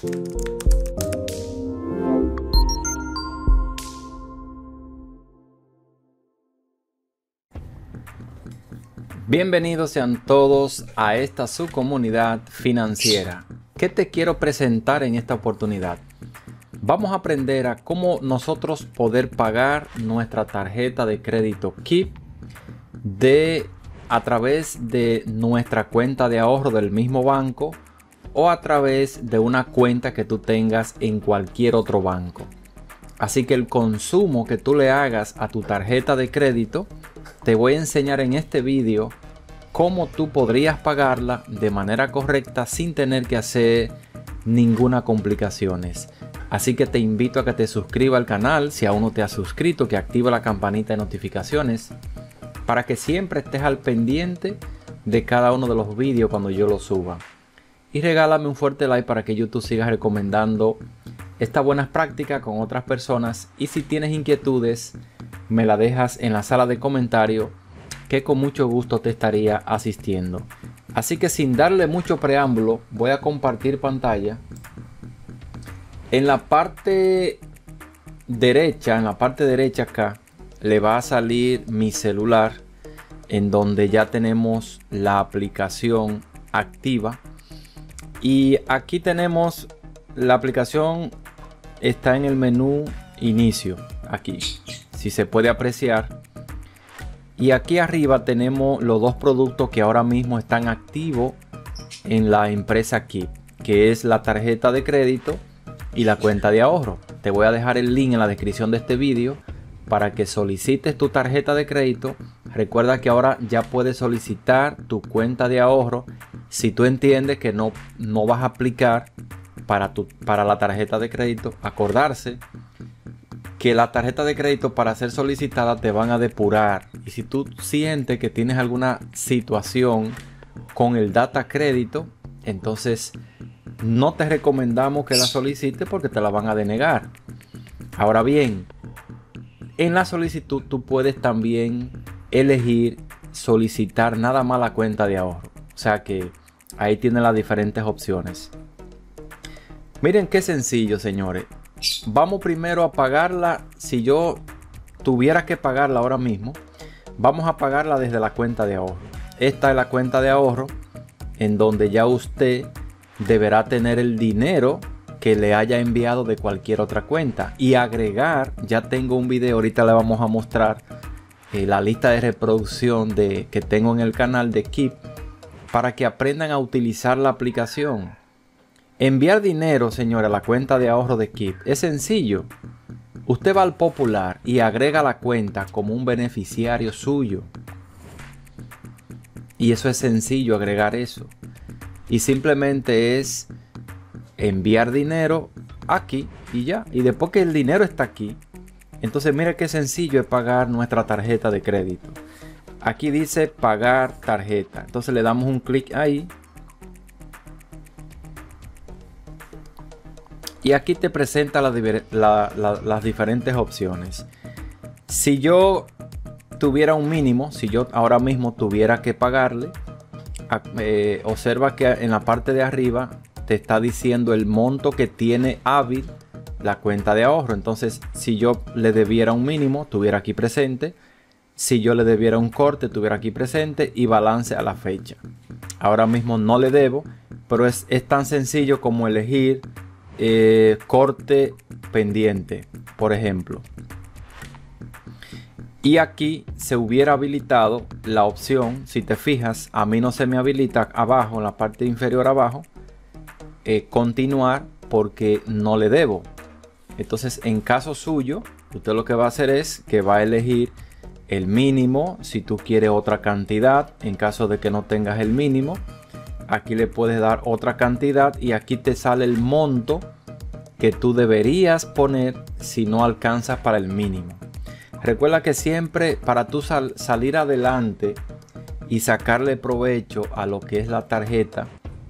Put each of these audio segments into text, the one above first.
Bienvenidos sean todos a esta su comunidad financiera. ¿Qué te quiero presentar en esta oportunidad? Vamos a aprender a cómo nosotros poder pagar nuestra tarjeta de crédito Keep a través de nuestra cuenta de ahorro del mismo banco o a través de una cuenta que tú tengas en cualquier otro banco. Así que el consumo que tú le hagas a tu tarjeta de crédito, te voy a enseñar en este vídeo cómo tú podrías pagarla de manera correcta sin tener que hacer ninguna complicaciones. Así que te invito a que te suscribas al canal si aún no te has suscrito, que activa la campanita de notificaciones para que siempre estés al pendiente de cada uno de los vídeos cuando yo los suba. Y regálame un fuerte like para que YouTube siga recomendando estas buenas prácticas con otras personas. Y si tienes inquietudes, me la dejas en la sala de comentarios, que con mucho gusto te estaría asistiendo. Así que sin darle mucho preámbulo, voy a compartir pantalla. En la parte derecha, acá, le va a salir mi celular, en donde ya tenemos la aplicación activa. Y aquí tenemos la aplicación, está en el menú inicio, aquí, si se puede apreciar. Y aquí arriba tenemos los dos productos que ahora mismo están activos en la empresa Keep, que es la tarjeta de crédito y la cuenta de ahorro. Te voy a dejar el link en la descripción de este vídeo para que solicites tu tarjeta de crédito. Recuerda que ahora ya puedes solicitar tu cuenta de ahorro si tú entiendes que no vas a aplicar para la tarjeta de crédito. Acordarse que la tarjeta de crédito, para ser solicitada, te van a depurar. Y si tú sientes que tienes alguna situación con el data crédito, entonces no te recomendamos que la solicites porque te la van a denegar. Ahora bien, en la solicitud tú puedes también elegir solicitar nada más la cuenta de ahorro. O sea que ahí tienen las diferentes opciones. Miren qué sencillo, señores. Vamos primero a pagarla. Si yo tuviera que pagarla ahora mismo, vamos a pagarla desde la cuenta de ahorro. Esta es la cuenta de ahorro en donde ya usted deberá tener el dinero que le haya enviado de cualquier otra cuenta y agregar. Ya tengo un video, ahorita le vamos a mostrar la lista de reproducción que tengo en el canal de Keep, para que aprendan a utilizar la aplicación. Enviar dinero, señora, a la cuenta de ahorro de Keep es sencillo. Usted va al Popular y agrega la cuenta como un beneficiario suyo. Y eso es sencillo, agregar eso. Y simplemente es enviar dinero aquí y ya. Y después que el dinero está aquí, entonces mira qué sencillo es pagar nuestra tarjeta de crédito. Aquí dice pagar tarjeta. Entonces le damos un clic ahí. Y aquí te presenta las diferentes opciones. Si yo tuviera un mínimo, si yo ahora mismo tuviera que pagarle, observa que en la parte de arriba te está diciendo el monto que tiene hábil la cuenta de ahorro. Entonces, si yo le debiera un mínimo, tuviera aquí presente. Si yo le debiera un corte, tuviera aquí presente, y balance a la fecha. Ahora mismo no le debo, pero es tan sencillo como elegir corte pendiente, por ejemplo. Y aquí se hubiera habilitado la opción, si te fijas, a mí no se me habilita abajo, en la parte inferior abajo, continuar, porque no le debo. Entonces, en caso suyo, usted lo que va a hacer es que va a elegir el mínimo. Si tú quieres otra cantidad, en caso de que no tengas el mínimo, aquí le puedes dar otra cantidad y aquí te sale el monto que tú deberías poner si no alcanzas para el mínimo. Recuerda que siempre, para tú salir adelante y sacarle provecho a lo que es la tarjeta,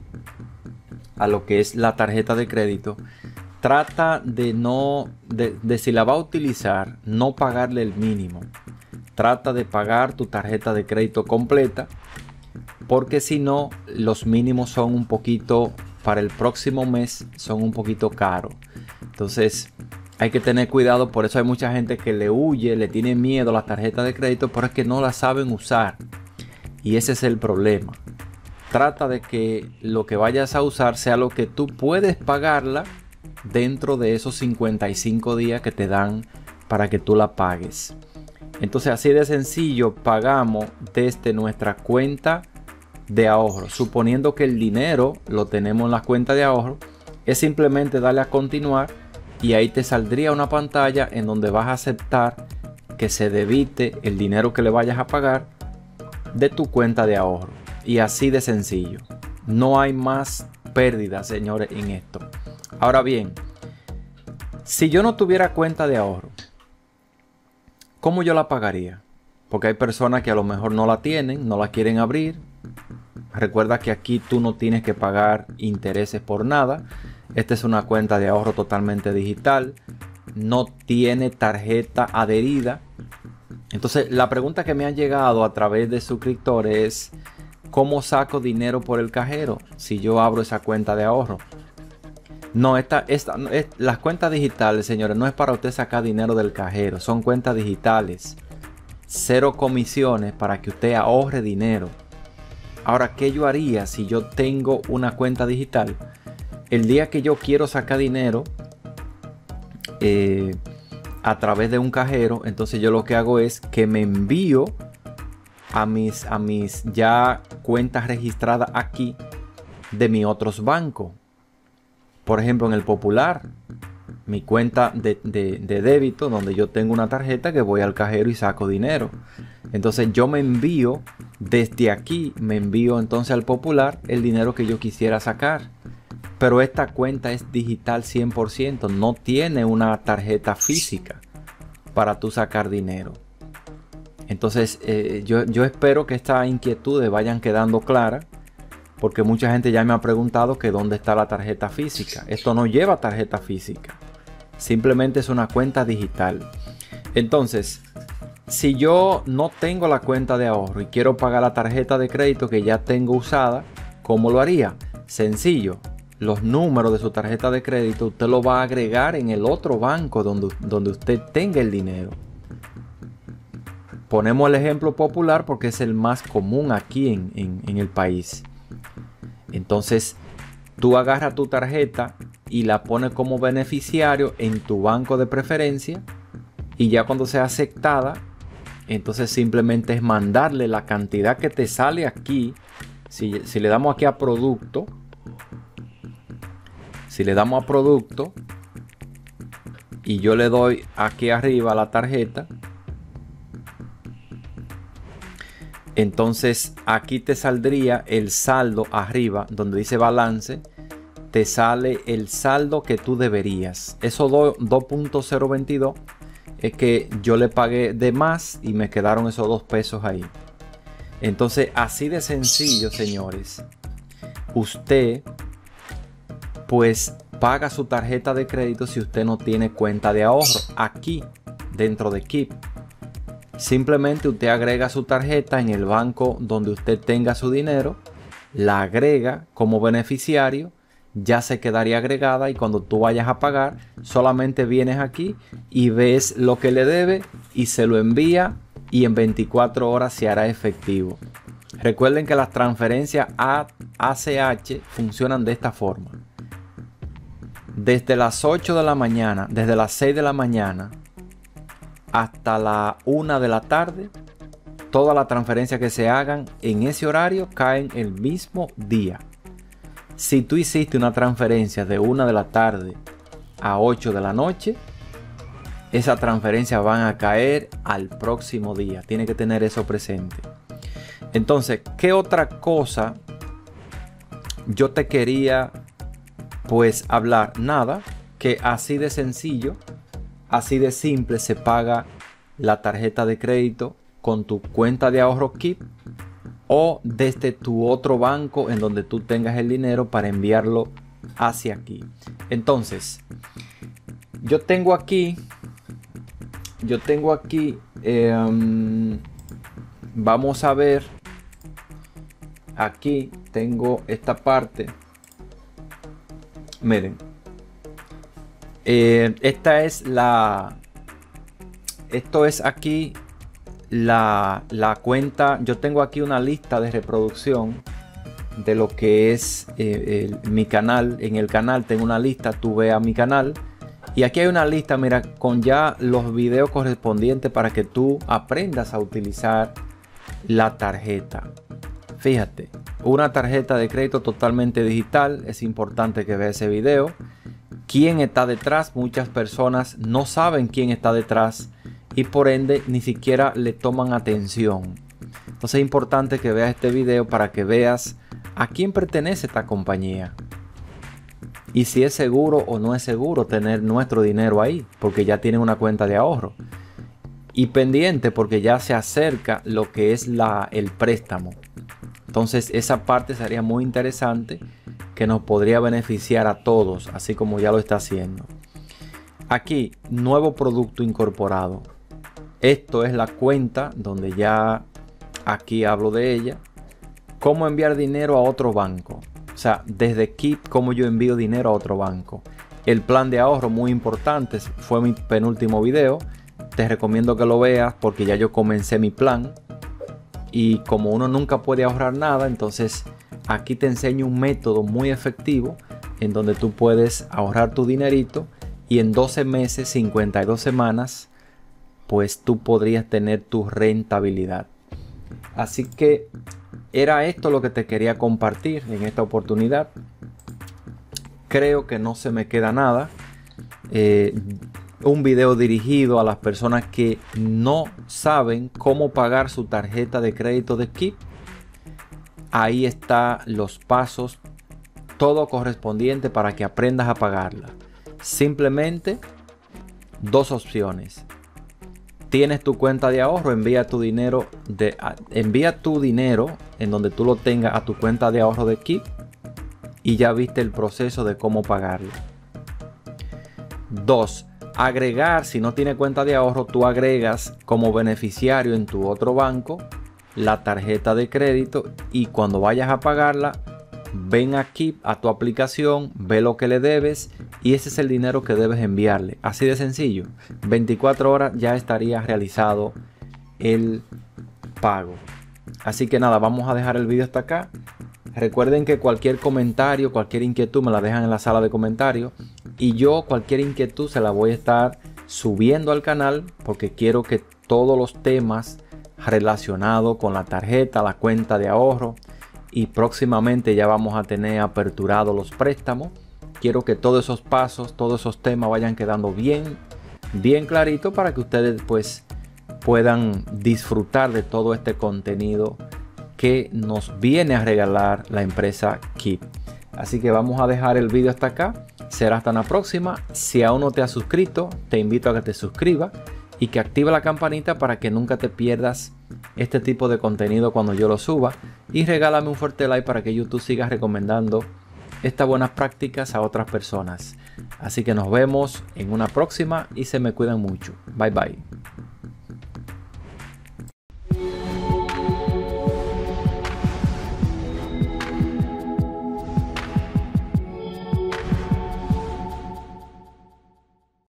de crédito, trata de si la va a utilizar, no pagarle el mínimo. Trata de pagar tu tarjeta de crédito completa, porque si no, los mínimos son un poquito para el próximo mes son un poquito caros. Entonces hay que tener cuidado. Por eso hay mucha gente que le huye, le tiene miedo a las tarjetas de crédito, pero es que no las saben usar. Y ese es el problema. Trata de que lo que vayas a usar sea lo que tú puedes pagarla dentro de esos 55 días que te dan para que tú la pagues. Entonces así de sencillo pagamos desde nuestra cuenta de ahorro. Suponiendo que el dinero lo tenemos en la cuenta de ahorro, es simplemente darle a continuar y ahí te saldría una pantalla en donde vas a aceptar que se debite el dinero que le vayas a pagar de tu cuenta de ahorro. Y así de sencillo. No hay más pérdidas, señores, en esto. Ahora bien, si yo no tuviera cuenta de ahorro, ¿cómo yo la pagaría? Porque hay personas que a lo mejor no la tienen, no la quieren abrir. Recuerda que aquí tú no tienes que pagar intereses por nada. Esta es una cuenta de ahorro totalmente digital. No tiene tarjeta adherida. Entonces, la pregunta que me han llegado a través de suscriptores es: ¿cómo saco dinero por el cajero si yo abro esa cuenta de ahorro? No, las cuentas digitales, señores, no es para usted sacar dinero del cajero. Son cuentas digitales. Cero comisiones para que usted ahorre dinero. Ahora, ¿qué yo haría si yo tengo una cuenta digital? El día que yo quiero sacar dinero a través de un cajero, entonces yo lo que hago es que me envío a mis ya cuentas registradas aquí de mis otros bancos. Por ejemplo, en el Popular, mi cuenta de débito, donde yo tengo una tarjeta que voy al cajero y saco dinero. Entonces yo me envío desde aquí, me envío entonces al Popular el dinero que yo quisiera sacar. Pero esta cuenta es digital 100%, no tiene una tarjeta física para tú sacar dinero. Entonces yo espero que estas inquietudes vayan quedando claras, porque mucha gente ya me ha preguntado que dónde está la tarjeta física. Esto no lleva tarjeta física, simplemente es una cuenta digital. Entonces, si yo no tengo la cuenta de ahorro y quiero pagar la tarjeta de crédito que ya tengo usada, ¿cómo lo haría? Sencillo. Los números de su tarjeta de crédito usted lo va a agregar en el otro banco donde usted tenga el dinero. Ponemos el ejemplo Popular porque es el más común aquí en el país. Entonces tú agarras tu tarjeta y la pones como beneficiario en tu banco de preferencia, y ya cuando sea aceptada, entonces simplemente es mandarle la cantidad que te sale aquí. Si le damos aquí a producto, y yo le doy aquí arriba a la tarjeta, entonces aquí te saldría el saldo arriba donde dice balance. Te sale el saldo que tú deberías. Eso 2.022 es que yo le pagué de más y me quedaron esos 2 pesos ahí. Entonces así de sencillo, señores, usted pues paga su tarjeta de crédito si usted no tiene cuenta de ahorro aquí dentro de Keep. Simplemente usted agrega su tarjeta en el banco donde usted tenga su dinero, la agrega como beneficiario, ya se quedaría agregada, y cuando tú vayas a pagar solamente vienes aquí y ves lo que le debe y se lo envía, y en 24 horas se hará efectivo. Recuerden que las transferencias ACH funcionan de esta forma. Desde las 8 de la mañana, desde las 6 de la mañana hasta la 1 de la tarde, todas las transferencias que se hagan en ese horario caen el mismo día. Si tú hiciste una transferencia de 1 de la tarde a 8 de la noche, esas transferencias van a caer al próximo día. Tiene que tener eso presente. Entonces, ¿qué otra cosa yo te quería pues hablar? Nada, que así de sencillo, así de simple se paga la tarjeta de crédito con tu cuenta de ahorro Keep, o desde tu otro banco en donde tú tengas el dinero para enviarlo hacia aquí. Entonces, yo tengo aquí, vamos a ver, aquí tengo esta parte Miren, esta es esto es aquí la cuenta. Yo tengo aquí una lista de reproducción de lo que es mi canal. En el canal tengo una lista, tú ve a mi canal y aquí hay una lista, mira, con ya los videos correspondientes para que tú aprendas a utilizar la tarjeta. Fíjate, una tarjeta de crédito totalmente digital. Es importante que veas ese video. ¿Quién está detrás? Muchas personas no saben quién está detrás y por ende ni siquiera le toman atención. Entonces es importante que veas este video para que veas a quién pertenece esta compañía y si es seguro o no es seguro tener nuestro dinero ahí, porque ya tienen una cuenta de ahorro. Y pendiente porque ya se acerca lo que es el préstamo. Entonces esa parte sería muy interesante, que nos podría beneficiar a todos, así como ya lo está haciendo. Aquí, nuevo producto incorporado. Esto es la cuenta donde ya aquí hablo de ella. Cómo enviar dinero a otro banco. O sea, desde Keep, cómo yo envío dinero a otro banco. El plan de ahorro, muy importante, fue mi penúltimo video. Te recomiendo que lo veas porque ya yo comencé mi plan. Y como uno nunca puede ahorrar nada, entonces aquí te enseño un método muy efectivo en donde tú puedes ahorrar tu dinerito y en 12 meses, 52 semanas, pues tú podrías tener tu rentabilidad. Así que era esto lo que te quería compartir en esta oportunidad. Creo que no se me queda nada. Un video dirigido a las personas que no saben cómo pagar su tarjeta de crédito de Keep. Ahí está los pasos, todo correspondiente para que aprendas a pagarla. Simplemente dos opciones. Tienes tu cuenta de ahorro, envía tu dinero en donde tú lo tengas a tu cuenta de ahorro de Keep y ya viste el proceso de cómo pagarla. 2. Agregar, si no tiene cuenta de ahorro, tú agregas como beneficiario en tu otro banco la tarjeta de crédito y cuando vayas a pagarla, ven aquí a tu aplicación, ve lo que le debes y ese es el dinero que debes enviarle. Así de sencillo. 24 horas ya estaría realizado el pago. Así que nada, vamos a dejar el video hasta acá. Recuerden que cualquier comentario, cualquier inquietud me la dejan en la sala de comentarios y yo cualquier inquietud se la voy a estar subiendo al canal porque quiero que todos los temas relacionados con la tarjeta, la cuenta de ahorro y próximamente ya vamos a tener aperturados los préstamos. Quiero que todos esos pasos, todos esos temas vayan quedando bien clarito para que ustedes pues puedan disfrutar de todo este contenido que nos viene a regalar la empresa Keep. Así que vamos a dejar el video hasta acá. Será hasta la próxima. Si aún no te has suscrito, te invito a que te suscribas y que active la campanita para que nunca te pierdas este tipo de contenido cuando yo lo suba. Y regálame un fuerte like para que YouTube siga recomendando estas buenas prácticas a otras personas. Así que nos vemos en una próxima y se me cuidan mucho. Bye bye.